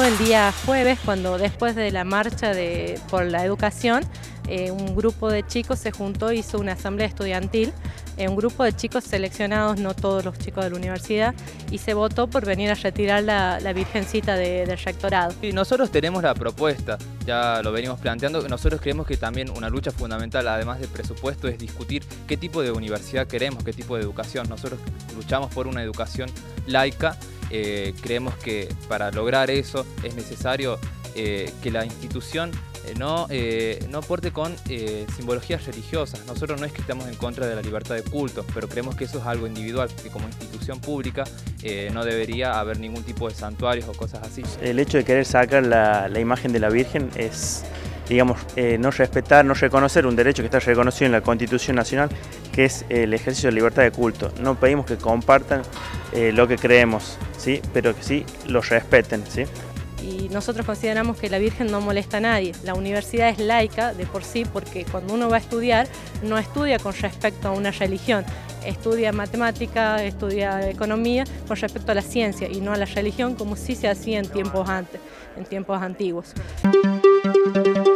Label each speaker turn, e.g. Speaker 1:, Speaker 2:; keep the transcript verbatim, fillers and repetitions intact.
Speaker 1: el día jueves, cuando después de la marcha de, por la educación, eh, un grupo de chicos se juntó y hizo una asamblea estudiantil, eh, un grupo de chicos seleccionados, no todos los chicos de la universidad, y se votó por venir a retirar la, la virgencita de, del rectorado.
Speaker 2: Y nosotros tenemos la propuesta, ya lo venimos planteando, nosotros creemos que también una lucha fundamental, además del presupuesto, es discutir qué tipo de universidad queremos, qué tipo de educación. Nosotros luchamos por una educación laica. Eh, creemos que para lograr eso es necesario eh, que la institución eh, no, eh, no porte con eh, simbologías religiosas. Nosotros no es que estemos en contra de la libertad de culto, pero creemos que eso es algo individual, que como institución pública eh, no debería haber ningún tipo de santuarios o cosas así.
Speaker 3: El hecho de querer sacar la, la imagen de la Virgen es, digamos, eh, no respetar, no reconocer un derecho que está reconocido en la Constitución Nacional, que es el ejercicio de libertad de culto. No pedimos que compartan eh, lo que creemos, ¿sí? Pero que sí lo respeten, ¿sí?
Speaker 1: Y nosotros consideramos que la Virgen no molesta a nadie. La universidad es laica de por sí, porque cuando uno va a estudiar, no estudia con respecto a una religión. Estudia matemática, estudia economía con respecto a la ciencia y no a la religión, como sí se hacía en tiempos antes, en tiempos antiguos.